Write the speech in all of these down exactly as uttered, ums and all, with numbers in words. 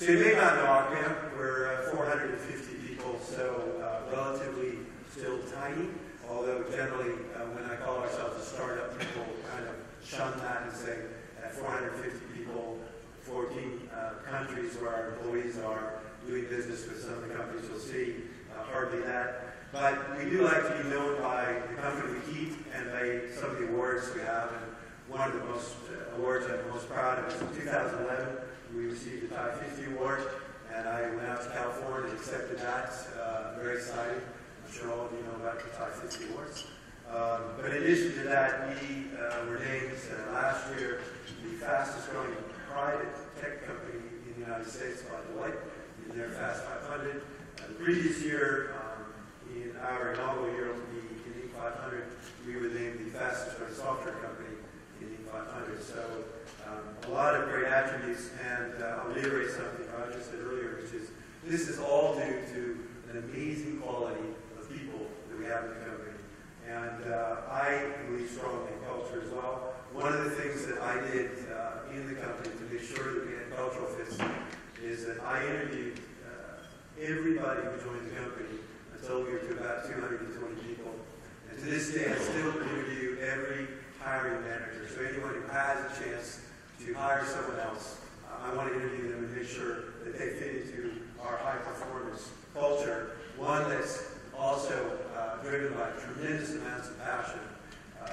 So you may not know Erickson. We're uh, four hundred fifty people, so uh, relatively still tiny, although generally uh, when I call ourselves a startup, people kind of shun that and say at four hundred fifty people, fourteen uh, countries where our employees are doing business with some of the companies you'll see, uh, hardly that. But we do like to be known by the company we keep and by some of the awards we have. And one of the most uh, awards I'm most proud of is in two thousand eleven, we received the TiE fifty award, and I went out to California and accepted that. Uh, very exciting. I'm sure all of you know about the TiE fifty awards. Um, but in addition to that, we uh, were named uh, last year the fastest growing private tech company in the United States by Deloitte in their Fast five hundred. Uh, the previous year, um, in our inaugural year of the Inc five hundred, we were named the fastest growing software company in the Inc five hundred. So um, a lot of great attributes, and uh, I'll reiterate something Roger said earlier, which is this is all due to an amazing quality of people that we have in the company. And uh, I believe strongly in culture as well. One of the things that I did uh, in the company to make sure that we had cultural fits is that I interviewed uh, everybody who joined the company until we were to about two hundred twenty people. And to this day, I still interview every hiring manager. So anyone who has a chance to hire someone else, uh, I want to interview them and make sure that they fit into our high performance culture. One that's also uh, driven by tremendous amounts of passion. Uh,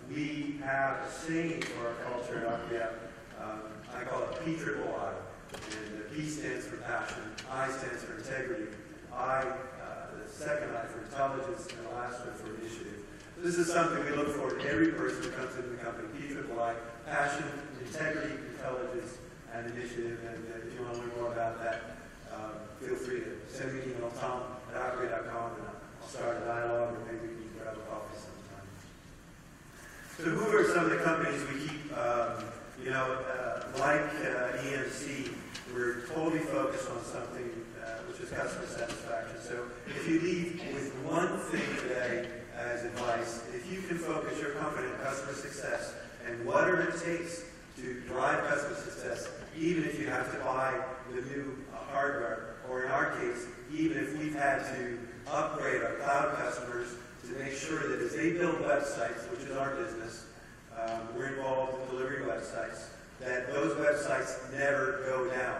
we have a saying for our culture at Erickson. Um, I call it P triple I. And the P stands for passion, I stands for integrity, I, uh, the second I for intelligence, and the last one for initiative. This is something we look for in every person who comes into the company. P triple I, passion, integrity, intelligence, and initiative. And uh, if you want to learn more about that, um, feel free to send me an email, Tom at Erickson dot com, and I'll start a dialogue, or maybe we can grab a coffee sometime. So who are some of the companies we keep? Um, you know, uh, like uh, E M C, we're totally focused on something uh, which is customer satisfaction. So if you leave with one thing today as advice, if you can focus your company on customer success and whatever it takes to drive customer success, even if you have to buy the new uh, hardware, or in our case, even if we've had to upgrade our cloud customers to make sure that as they build websites, which is our business, um, we're involved in delivering websites, that those websites never go down.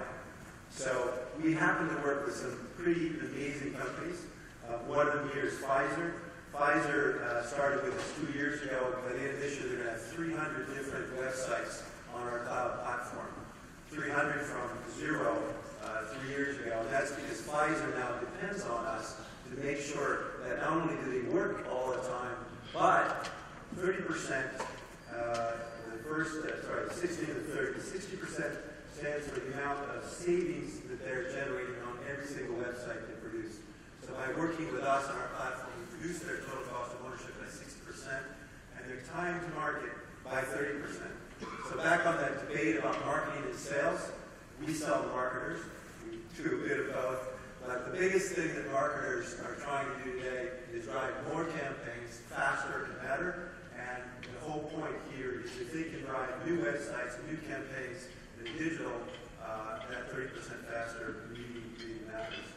So we happen to work with some pretty amazing companies. Uh, one of them here is Pfizer. Pfizer uh, started with us two years ago. By the end of this year, they're going to have three hundred different websites on our cloud platform. three hundred from zero uh, three years ago. And that's because Pfizer now depends on us to make sure that not only do they work all the time, but thirty percent, uh, the first, uh, sorry, sixty to thirty, sixty percent stands for the amount of savings that they're generating on every single website they produce. So by working with us on our platform, we reduce their total cost of ownership by sixty percent and their time to market by thirty percent. So back on that debate about marketing and sales, we sell to marketers. We do a bit of both. But the biggest thing that marketers are trying to do today is drive more campaigns faster and better. And the whole point here is if they can drive new websites, new campaigns, and digital, uh, that thirty percent faster really, really matters.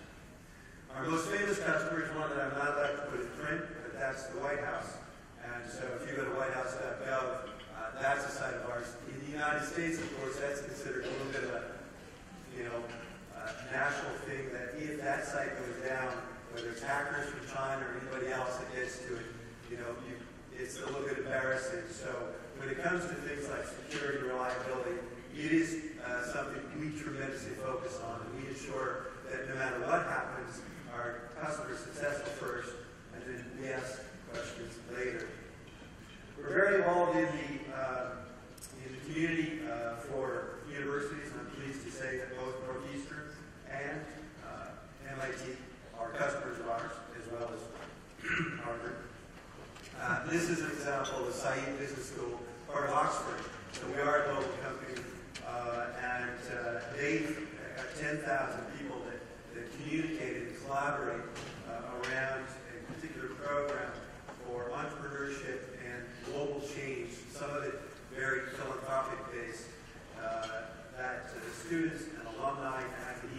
Our most famous customer is one that I'm not allowed to put in print, but that's the White House. And so if you go to white house dot gov, uh, that's a site of ours. In the United States, of course, that's considered a little bit of a, you know, uh, national thing that if that site goes down, whether it's hackers from China or anybody else that gets to it, you know, you, it's a little bit embarrassing. So when it comes to things like security and reliability, it is uh, something we tremendously focus on, and we ensure that no matter what happens, our customers are successful first, and then we ask questions later. We're very involved in the, uh, in the community uh, for universities, and I'm pleased to say that both Northeastern and uh, M I T are customers of ours, as well as Harvard. Uh, this is an example of the Said Business School, part of Oxford. So we are a global company, uh, and uh, they've got ten thousand people that, that communicate and collaborate uh, around a particular program for entrepreneurship and global change, some of it very philanthropic based, uh, that uh, the students and alumni and academia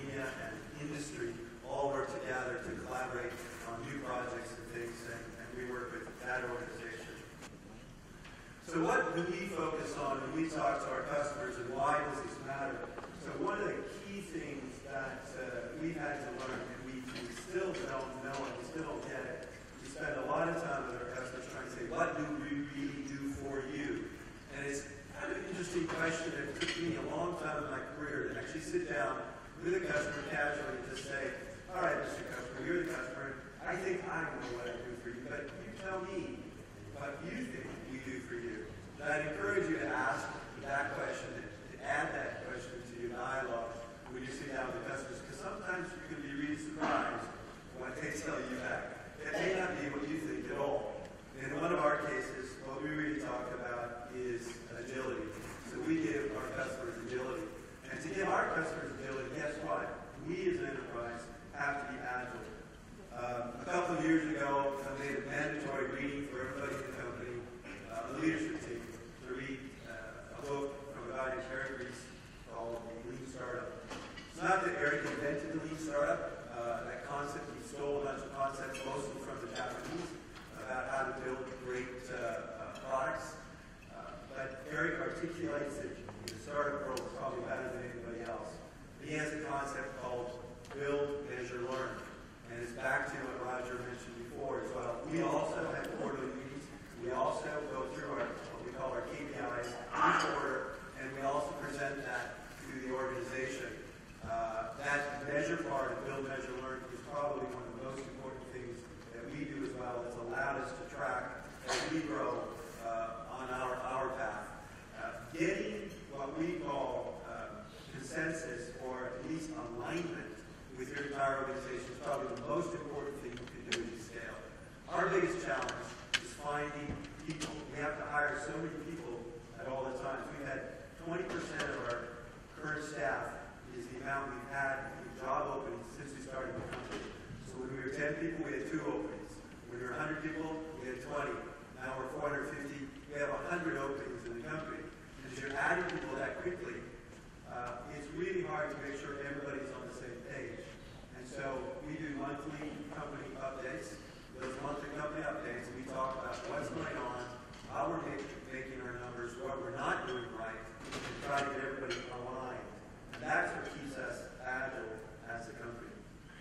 So what do we focus on when we talk to our customers, and why does this matter? So one of the key things that uh, we've had to learn, and we, we still don't know and we still don't get it, we spend a lot of time with our customers trying to say, what do we really do for you? And it's kind of an interesting question that took me a long time in my career to actually sit down with a customer casually and just say, all right, Mister Customer, you're the customer. I think I know what I do for you, but you tell me what you think we do for you. And I'd encourage you to ask that question, to add that question to your dialogue when you sit down with the customers, because sometimes you can be really surprised when they tell you that. It may not be what you think at all. In one of our cases, what we really talk about is agility. So we give our customers agility. And to give our customers agility, guess what? We as an enterprise have to be agile. Um, a couple of years ago, I made a mandatory reading for everybody in the company, uh, the leadership team, to read uh, a book from a guy named Erickson called The Lean Startup. It's not that Eric invented the Lean Startup. Uh, that concept, he stole a bunch of concepts, mostly from the Japanese, about how to build great uh, uh, products. Uh, but Eric articulates it in the startup world probably better than anybody else. He has a concept called build, measure, learn. And it's back to what Roger mentioned before as well. We also have quarterly meetings. We also go through our, what we call our K P Is each quarter, and we also present that to the organization. Uh, that measure part of build, measure, learn is probably one of the most important things that we do as well. That's allowed us to track as we grow uh, on our, our path. Uh, getting what we call uh, consensus, or at least alignment with your entire organization, is probably the most important thing you can do as you scale. Our biggest challenge is finding people. We have to hire so many people at all the times. We've had twenty percent of our current staff is the amount we've had in job openings since we started the company. So when we were ten people, we had two openings. When we were one hundred people, we had twenty. Now we're four hundred fifty. We have one hundred openings in the company. And as you're adding people that quickly, uh, it's really hard to make sure everybody's on the same page. And so we do monthly company updates. Those monthly company updates, we talk about what's going on, how we're making, making our numbers, what we're not doing right, and try to get everybody aligned. And that's what keeps us agile as a company.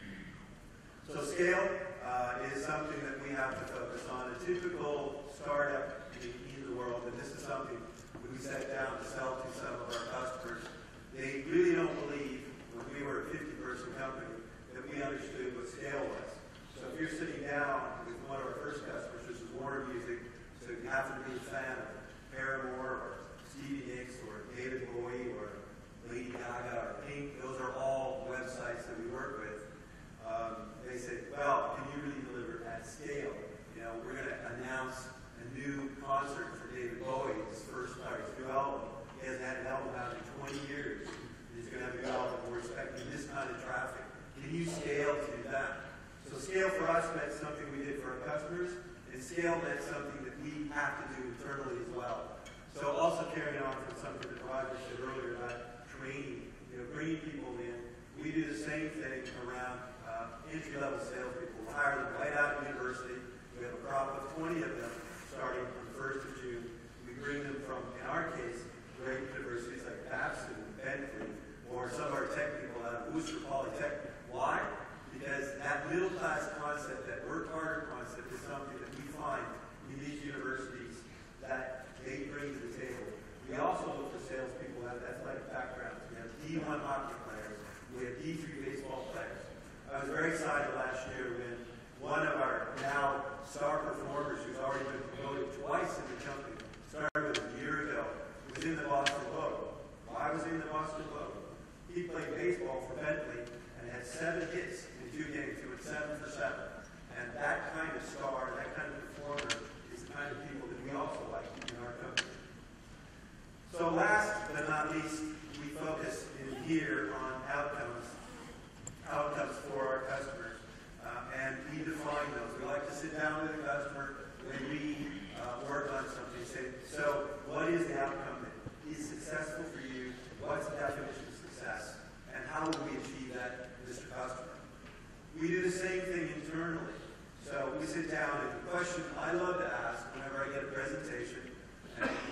So scale uh, is something that we have to focus on. A typical startup in, in the world, and this is something when we sat down to sell to some of our customers, they really don't believe when we were a fifty person company that we understood what scale was. So if you're sitting down with one of our first customers, which is Warner Music, so you happen to be a fan of Paramore or Stevie Nicks or David Bowie or Lady Gaga or Pink, those are all websites that we work with. Um, they say, well, can you really deliver at scale? You know, we're going to announce a new concert for David Bowie, his first part, his new album. He hasn't had an album out in twenty years. He's going to have a new album. We're expecting this kind of traffic. Can you scale to do that? So scale for us meant something we did for our customers, and scale meant something that we have to do internally as well. So also carrying on from something that Roger said earlier about training, you know, bringing people in. We do the same thing around uh, entry-level salespeople. We hire them right out of university. We have a crop of twenty of them starting on the first of June. We bring them from, in our case, great universities like Babson and Bentley, or some of our tech people out of Worcester Polytechnic. Why? Because that middle-class concept, that work harder concept, is something that we find in these universities that they bring to the table. We also look for salespeople that have athletic backgrounds. We have D one hockey players. We have D three baseball players. I was very excited last year when one of our now star performers, who's already been promoted twice in the company, started with a year ago, was in the Boston Globe. Why was he in the Boston Globe? He played baseball for Bentley and had seven hits in two games. He went seven for seven. And that kind of star, that kind of performer, is the kind of people that we also like in our company. So last but not least, we focus in here on outcomes, outcomes for our customers. Uh, and we define those. We like to sit down with a customer when we uh, work on something. Say, so what is the outcome that is successful for you? What's the definition of success? And how will we achieve that, Mister Customer? We do the same thing internally. So we sit down, and the question I love to ask whenever I get a presentation, and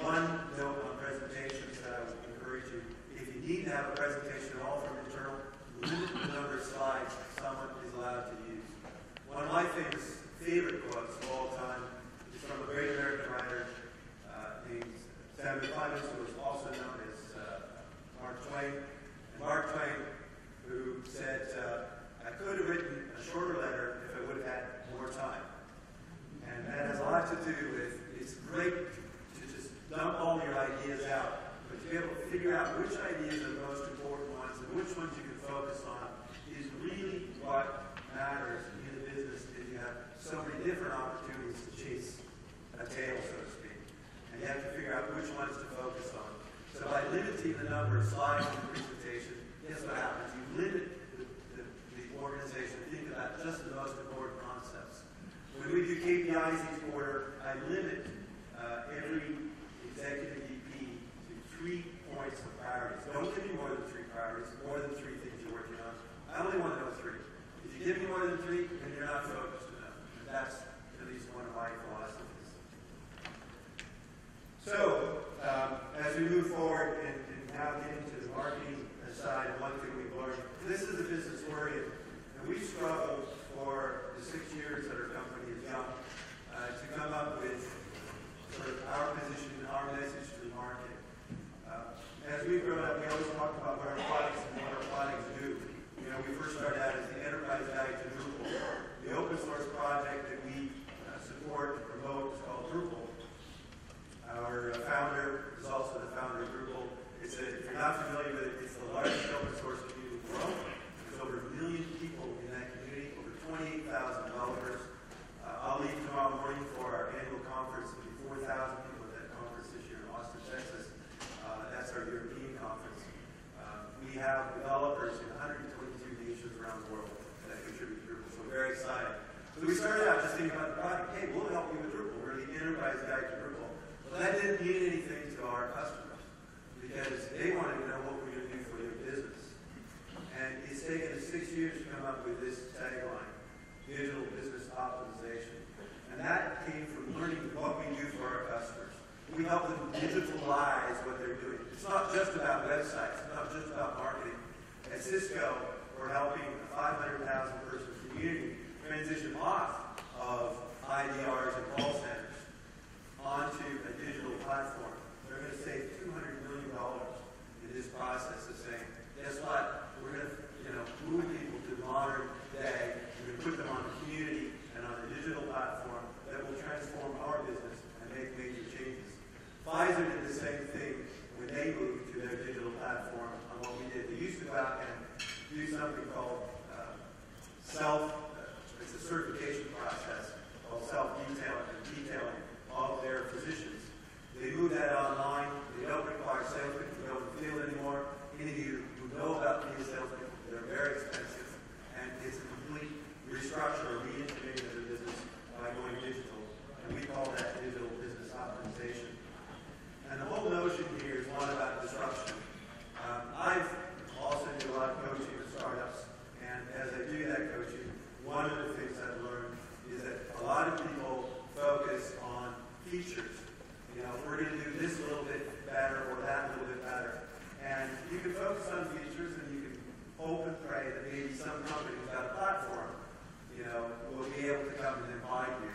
Clemens, who was also known as uh, Mark Twain, and Mark Twain, who said, uh, I could have written a shorter letter if I would have had more time. And that has a lot to do with, it's great to just dump all your ideas out, but to be able to figure out which ideas are the most important ones and which ones you can focus on is really what matters in a business, because you have so many different opportunities to chase a tail, so to speak. And you have to figure out which ones to focus on. So by limiting the number of slides in the presentation, guess what happens? You limit the, the, the organization to think about just the most important concepts. When we do K P Is each quarter, I limit uh, every executive V P to three points of priorities. Don't give me more than three priorities, more than three things you're working on. I only want to know three. If you give me more than three, then you're not focused enough. And that's at least one of my philosophies. So, um, as we move forward and, and now get into the marketing side, one thing we've learned, this is a business we're in, and we struggled for the six years that our company is young uh, to come up with sort of our position, our message to the market. Uh, as we grow up, we always talk about what our products and what our products do. You know, we first started out as the Enterprise Guide to Drupal. The open source project that we uh, support and promote is called Drupal. Our uh, founder is also the founder of Drupal. It's a, if you're not familiar with it, it's the largest open source community in the world. There's over a million people in that community, over twenty-eight thousand developers. Uh, I'll leave tomorrow morning for our annual conference. There'll be four thousand people at that conference this year in Austin, Texas. Uh, that's our European conference. Uh, we have developers in one hundred twenty-two nations around the world that contribute to Drupal, so we're very excited. So we started out just thinking about the product. Hey, we'll help you with Drupal. We're the Enterprise Guide to Drupal. Well, that didn't mean anything to our customers because they wanted to know what we're going to do for their business. And it's taken us six years to come up with this tagline, digital business optimization. And that came from learning what we do for our customers. We help them digitalize what they're doing. It's not just about websites. It's not just about marketing. At Cisco, we're helping a five hundred thousand person community transition off of I D Rs and call centers onto a digital platform. They're going to save two hundred million dollars in this process of saying, guess what? We're going to you know, move people to modern day. We're going to put them on a community and on a digital platform that will transform our business and make major changes. Pfizer did the same thing when they moved to their digital platform on what we did. They used to go out and do something called uh, self, uh, it's a certification process called self-detailing and detailing of their physicians. They moved that online. They don't require salespeople to go in the field anymore. Any of you who know about these salespeople, they're very expensive. And it's a complete restructure or re-engineering of the business by going digital. And we call that digital business optimization. And the whole notion here is one about disruption. Um, I've also do a lot of coaching with startups. And as I do that coaching, one of the things I've learned is that a lot of people focus on features. You know, we're going to do this a little bit better or that a little bit better. And you can focus on features and you can hope and pray that maybe some company who's got a platform, you know, will be able to come and buy you.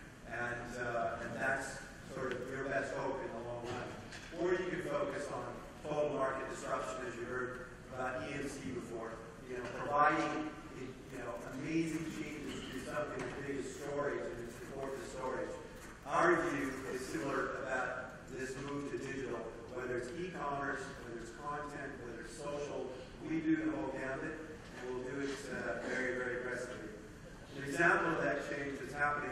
And, uh, and that's sort of your best hope in the long run. Or you can focus on total market disruption, as you heard about E M C before. You know, providing, you know, amazing changes to something as big as storage and support the storage. Our view is similar about this move to digital, whether it's e-commerce, whether it's content, whether it's social. We do the whole gambit, and we'll do it uh, very, very aggressively. An example of that change that's happening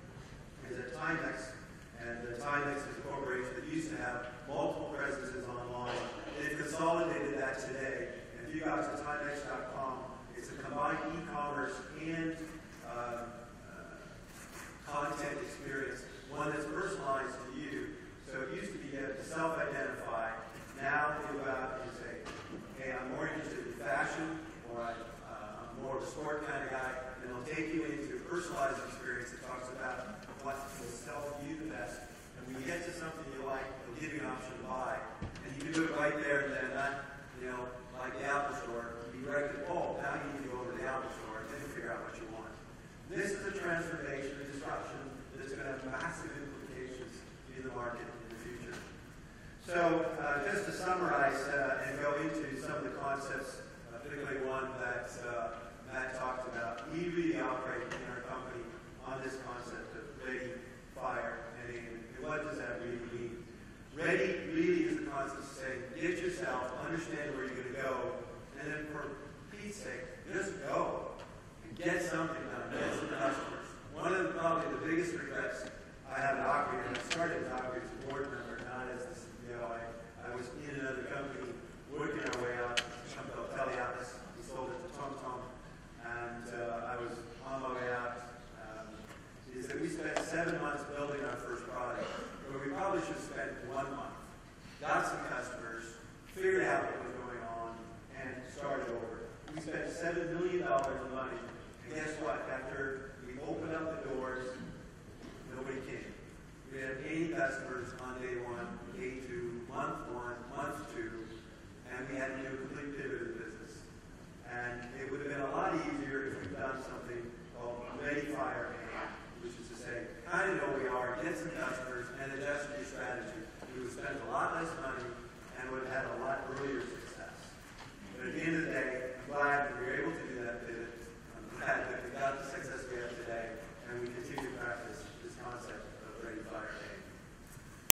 is at TiECON, and uh, TiECON is a corporation that used to have multiple presences online. They've consolidated that today, and if you go to TiECON dot com, it's a combined e-commerce and uh, uh, content experience. One that's personalized to you. So it used to be you had to self-identify. Now you go out and say, hey, I'm more interested in fashion, or I, uh, I'm more of a sport kind of guy, and they'll take you into a personalized experience that talks about what will sell you the best. And when you get to something you like, they'll give you an option to buy. And you can do it right there and then, not, you know, like the Apple Store. You direct it, oh, now you need to go over to the Apple Store and then figure out what you want. This is a transformation, a disruption, that's going to have massive implications in the market in the future. So uh, just to summarize uh, and go into some of the concepts, uh, particularly one that uh, Matt talked about, we really operate in our company on this concept of ready, fire, and aim. And what does that really mean? Ready really is the concept of saying, get yourself, understand where you're going to go, and then for Pete's sake, just go and get something done, get some customers. One of the, probably the biggest regrets I have at Aubrey, and I started at Aubrey as a board member, not as the C E O. I, I was in another company, working our way out, a company called TiECON. We sold it to TomTom, and uh, I was on my way out. Um, is that we spent seven months building our first product, where we probably should have spent one month. Got some customers, figured out what was going on, and started over. We spent seven million dollars of money, and guess what? After we opened up the doors, nobody came. We had eighty customers on day one.